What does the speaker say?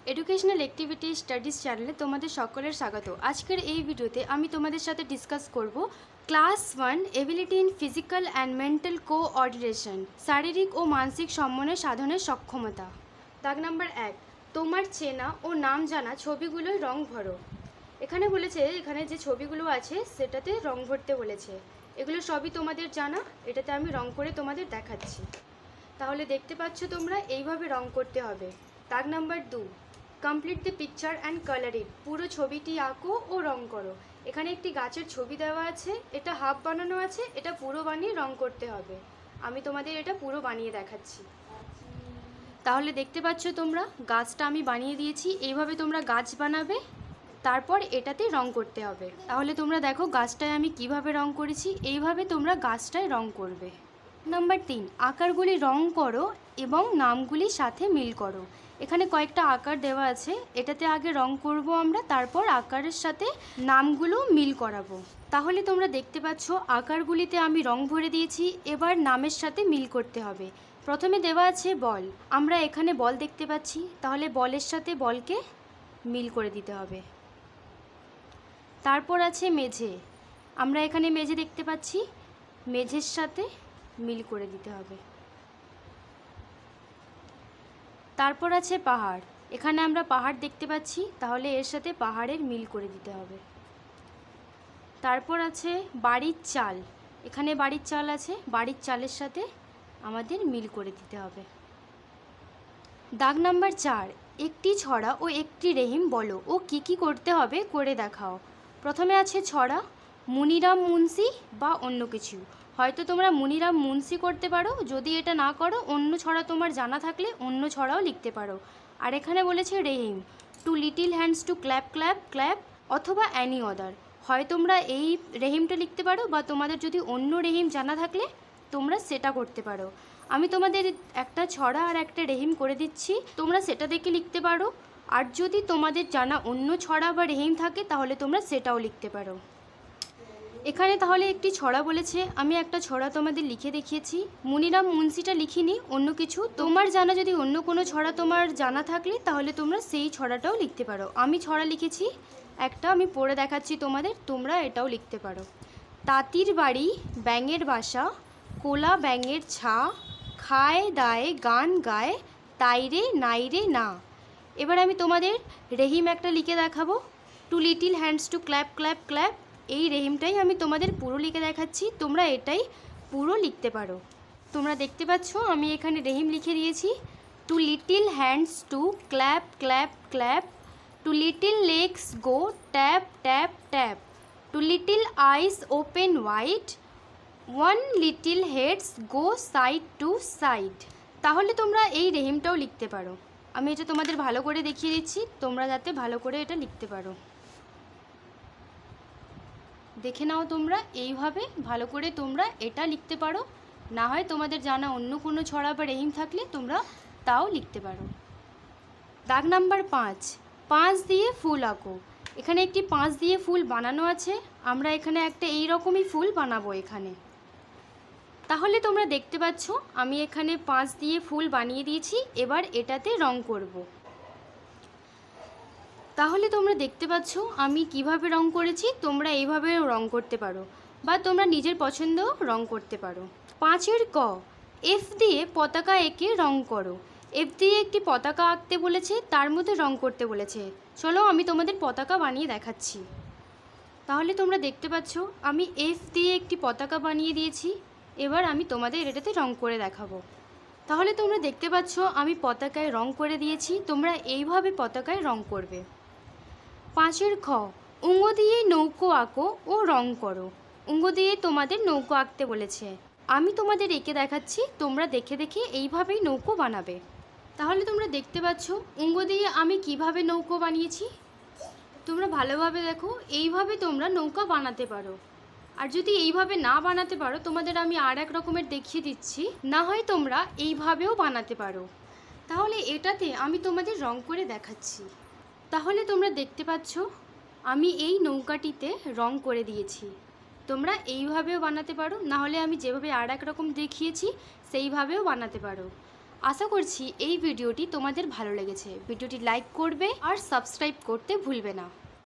Educational activity studies চ্যানেলে তোমাদের সকলের স্বাগত। আজকের এই ভিডিওতে আমি তোমাদের সাথে ডিসকাস করব class 1 ability in physical and mental coordination, শারীরিক ও মানসিক সমন্বয় সাধনের সক্ষমতা। দাগ নাম্বার 1, তোমার চেনা ও নাম জানা ছবিগুলোয় রং ভরো। এখানে বলেছে, এখানে যে ছবিগুলো আছে সেটাতে রং ভরতে বলেছে। এগুলো সবই তোমাদের জানা, এটাতে আমি রং করে তোমাদের দেখাচ্ছি। তাহলে দেখতে পাচ্ছ তোমরা এইভাবে রং করতে হবে। দাগ number 2, complete the picture and colour it. পুরো ছবিটি আঁকো ও রং করো। এখানে একটি গাছের ছবি দেওয়া আছে, এটা হাফ বানানো আছে, এটা পুরো বানিয়ে রং করতে হবে। আমি তোমাদের এটা পুরো বানিয়ে দেখাচ্ছি। তাহলে দেখতে পাচ্ছ তোমরা গাছটা আমি বানিয়ে দিয়েছি। এইভাবে তোমরা গাছ বানাবে, তারপর এটাতে রং করতে হবে। তাহলে তোমরা দেখো গাছটায় আমি কিভাবে রং করেছি, এইভাবে তোমরা গাছটায় রং করবে। নাম্বার 3, আকারগুলি রং করো এবং নামগুলির সাথে মিল করো। এখানে কয়েকটা আকার দেওয়া আছে, এটাতে আগে রং করব আমরা, তারপর আকারের সাথে নামগুলো মিল করাবো। তাহলে তোমরা দেখতে পাচ্ছ আকারগুলিতে আমি রং ভরে দিয়েছি, এবার নামের সাথে মিল করতে হবে। প্রথমে দেওয়া আছে বল, আমরা এখানে বল দেখতে পাচ্ছি, তাহলে বলের সাথে বলকে মিল করে দিতে হবে। তারপর আছে মেঝে, আমরা এখানে মেঝে দেখতে পাচ্ছি, মেঝের সাথে মিল করে দিতে হবে। তারপর আছে পাহাড়, এখানে আমরা পাহাড় দেখতে পাচ্ছি, তাহলে এর সাথে পাহাড়ের মিল করে দিতে হবে। তারপর আছে বাড়ির চাল, এখানে বাড়ির চাল আছে, বাড়ির চালের সাথে আমাদের মিল করে দিতে হবে। দাগ নাম্বার 4, একটি ছড়া ও একটি রেহিম বলো ও কি কি করতে হবে করে দেখাও। প্রথমে আছে ছড়া, মুনিরাম মুন্সি বা অন্য কিছু। হয়তো তোমরা মুনিরাম মুন্সি করতে পারো, যদি এটা না করো অন্য ছড়া তোমার জানা থাকলে অন্য ছড়াও লিখতে পারো। আর এখানে বলেছে rhyme, two little hands to clap clap clap অথবা অ্যানি অদার। হয় তোমরা এই রেহিমটা লিখতে পারো, বা তোমাদের যদি অন্য রেহিম জানা থাকলে তোমরা সেটা করতে পারো। আমি তোমাদের একটা ছড়া আর একটা রেহিম করে দিচ্ছি, তোমরা সেটা দেখে লিখতে পারো। আর যদি তোমাদের জানা অন্য ছড়া বা রেহিম থাকে তাহলে তোমরা সেটাও লিখতে পারো। এখানে তাহলে একটি ছড়া বলেছে, আমি একটা ছড়া তোমাদের লিখে দেখিয়েছি। মুনিরাম মুন্সিটা লিখিনি, অন্য কিছু তোমার জানা যদি অন্য কোনো ছড়া তোমার জানা থাকলে তাহলে তোমরা সেই ছড়াটাও লিখতে পারো। আমি ছড়া লিখেছি একটা, আমি পড়ে দেখাচ্ছি তোমাদের, তোমরা এটাও লিখতে পারো। তাঁতির বাড়ি ব্যাঙের বাসা, কোলা ব্যাঙের ছা, খায় দায় গান গায়, তাইরে নাইরে না। এবার আমি তোমাদের রেহিম একটা লিখে দেখাবো, two little hands to clap clap clap. এই রেহিমটাই আমি তোমাদের পুরো লিখে দেখাচ্ছি, তোমরা এটাই পুরো লিখতে পারো। তোমরা দেখতে পাচ্ছ আমি এখানে রেহিম লিখে দিয়েছি, two little hands to clap clap clap, two little legs go tap tap tap, two little eyes open wide, one little heads go side to side. তাহলে তোমরা এই রেহিমটাও লিখতে পারো। আমি এটা তোমাদের ভালো করে দেখিয়ে দিচ্ছি, তোমরা যাতে ভালো করে এটা লিখতে পারো। দেখে নাও তোমরা এইভাবে ভালো করে তোমরা এটা লিখতে পারো, না হয় তোমাদের জানা অন্য কোনো ছড়া বা রেহিম থাকলে তোমরা তাও লিখতে পারো। দাগ নাম্বার 5, 5 দিয়ে ফুল আঁকো। এখানে একটি 5 দিয়ে ফুল বানানো আছে, আমরা এখানে একটা এই রকমই ফুল বানাবো এখানে। তাহলে তোমরা দেখতে পাচ্ছ আমি এখানে 5 দিয়ে ফুল বানিয়ে দিয়েছি, এবার এটাতে রং করব। তাহলে তোমরা দেখতে পাচ্ছ আমি কিভাবে রং করেছি, তোমরা এইভাবেও রং করতে পারো, বা তোমরা নিজের পছন্দ রং করতে পারো। 5 ক, এফ দিয়ে পতাকা এঁকে রং করো। এফ দিয়ে একটি পতাকা আঁকতে বলেছে, তার মধ্যে রং করতে বলেছে। চলো আমি তোমাদের পতাকা বানিয়ে দেখাচ্ছি। তাহলে তোমরা দেখতে পাচ্ছ আমি এফ দিয়ে একটি পতাকা বানিয়ে দিয়েছি, এবার আমি তোমাদের এটাতে রং করে দেখাবো। তাহলে তোমরা দেখতে পাচ্ছ আমি পতাকায় রং করে দিয়েছি, তোমরা এইভাবে পতাকায় রং করবে। 5 খ, উঙ্গ দিয়ে নৌকো আঁকো ও রং করো। উঙ্গ দিয়ে তোমাদের নৌকো আঁকতে বলেছে, আমি তোমাদের এঁকে দেখাচ্ছি, তোমরা দেখে দেখে এইভাবেই নৌকো বানাবে। তাহলে তোমরা দেখতে পাচ্ছ উঙ্গ দিয়ে আমি কিভাবে নৌকো বানিয়েছি, তোমরা ভালোভাবে দেখো, এইভাবে তোমরা নৌকা বানাতে পারো। আর যদি এইভাবে না বানাতে পারো তোমাদের আমি আর এক রকমের দেখিয়ে দিচ্ছি, না হয় তোমরা এইভাবেও বানাতে পারো। তাহলে এটাতে আমি তোমাদের রং করে দেখাচ্ছি। তাহলে তোমরা দেখতে পাচ্ছ আমি এই নৌকাটিতে রং করে দিয়েছি, তোমরা এইভাবেও বানাতে পারো, না হলে আমি যেভাবে আর এক রকম দেখিয়েছি সেইভাবেও বানাতে পারো। আশা করছি এই ভিডিওটি তোমাদের ভালো লেগেছে। ভিডিওটি লাইক করবে আর সাবস্ক্রাইব করতে ভুলবে না।